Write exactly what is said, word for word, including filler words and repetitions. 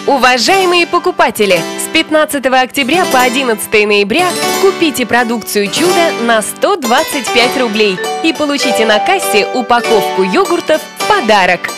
Уважаемые покупатели, с пятнадцатого октября по одиннадцатое ноября купите продукцию «Чудо» на сто двадцать пять рублей и получите на кассе упаковку йогуртов в подарок.